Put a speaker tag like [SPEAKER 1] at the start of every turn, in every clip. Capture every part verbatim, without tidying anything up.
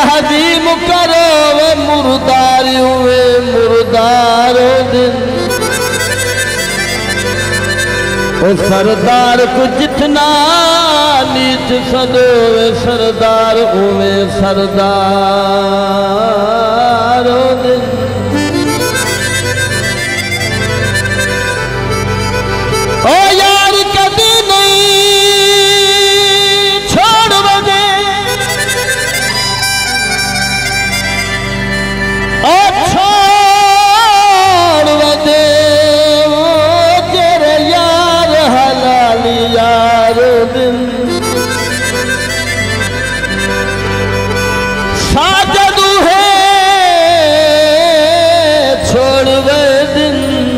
[SPEAKER 1] तहजीम करो वे मुर्दार हुए मुर्दारो दिन ओ सरदार को जितना नीच सदो वे सरदार हुए सरदारो दिन ओ यार कभी नहीं छोड़ बजे ओ छोड़ बजे वो तेरे यार हलाली यार दिन साजदू है छोड़ वे दिन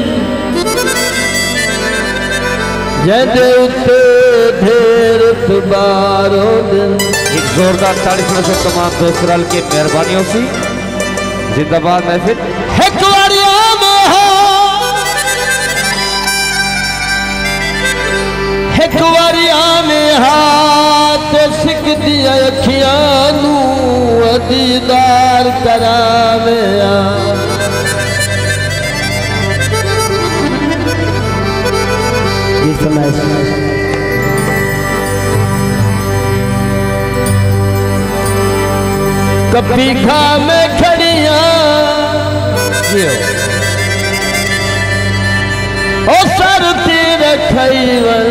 [SPEAKER 1] जदे उत्ते ढेर तुबारो दिन।
[SPEAKER 2] एक जोरदार ताली से तमाम दोस्त रल के मेहरबानियों से जिंदाबाद महफिल।
[SPEAKER 1] हेकवारिया में हो हेकवारिया में हाथ सिक दिया अखियां नू दीदार करा में आ समय कपी खा में खड़िया ओ सर तीर खैवन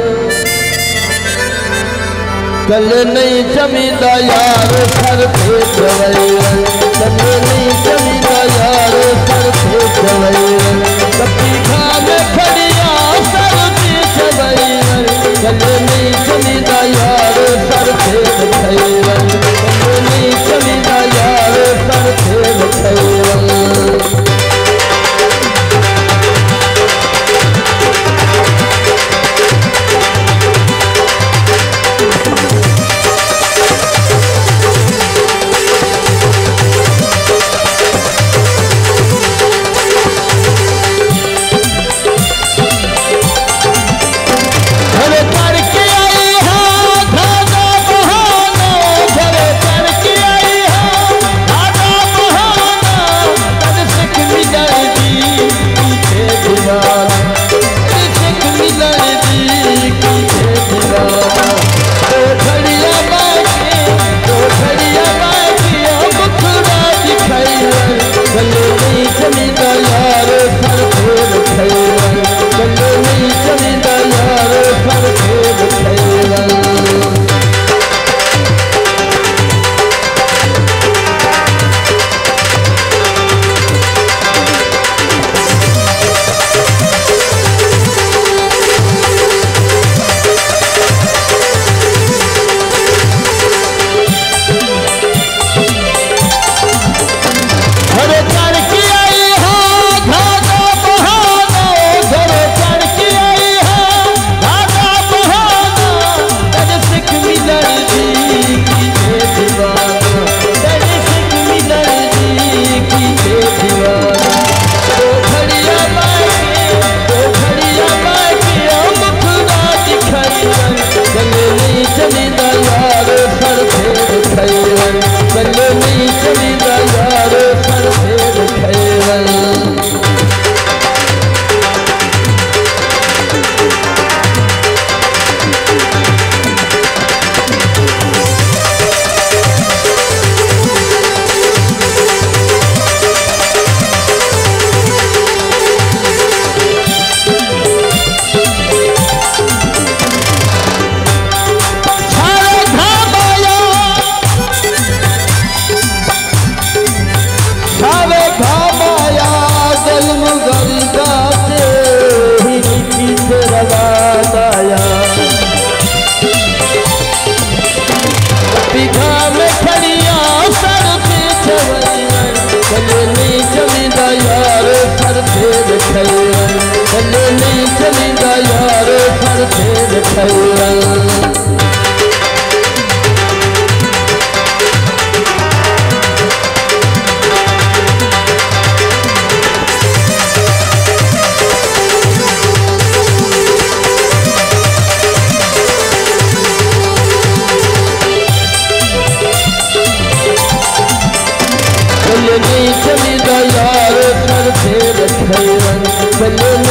[SPEAKER 1] कल नहीं जमीदा यार सर पे जवैवन कल नहीं जमीदा यार सर पे जवैवन कपी खा में खड़िया सर पे जवैवन कल नहीं जमीदा यार सर पे जवैवन कल नहीं जमीदा यार सर पे जवैवन। कल